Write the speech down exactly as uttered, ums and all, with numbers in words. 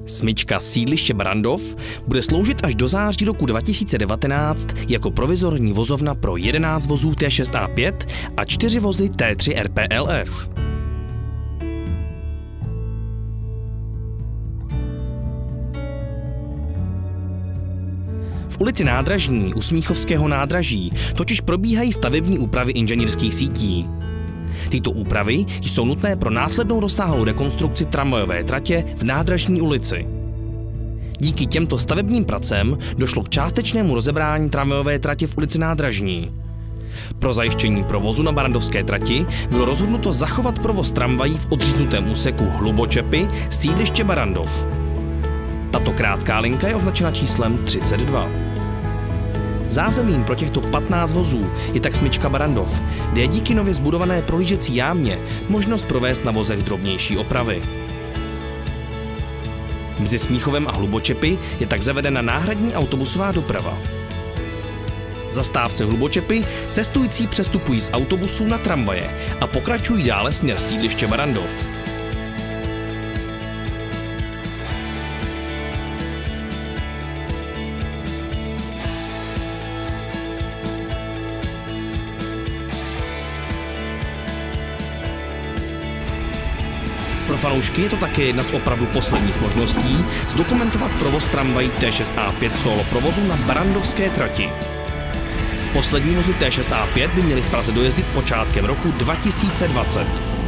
Smyčka sídliště Barrandov bude sloužit až do září roku dva tisíce devatenáct jako provizorní vozovna pro jedenáct vozů T šest A pět a čtyři vozy T tři R P L F. V ulici Nádražní u Smíchovského nádraží totiž probíhají stavební úpravy inženýrských sítí. Tyto úpravy jsou nutné pro následnou rozsáhlou rekonstrukci tramvajové tratě v Nádražní ulici. Díky těmto stavebním pracem došlo k částečnému rozebrání tramvajové tratě v ulici Nádražní. Pro zajištění provozu na barrandovské trati bylo rozhodnuto zachovat provoz tramvají v odříznutém úseku Hlubočepy sídliště Barrandov. Tato krátká linka je označena číslem třicet dva. Zázemím pro těchto patnáct vozů je tak smyčka Barrandov, kde je díky nově zbudované prohlížecí jámě možnost provést na vozech drobnější opravy. Mezi Smíchovem a Hlubočepy je tak zavedena náhradní autobusová doprava. V zastávce Hlubočepy cestující přestupují z autobusů na tramvaje a pokračují dále směr sídliště Barrandov. Pro fanoušky je to také jedna z opravdu posledních možností zdokumentovat provoz tramvají T šest A pět solo provozu na barrandovské trati. Poslední vozy T šest A pět by měly v Praze dojezdit počátkem roku dva tisíce dvacet.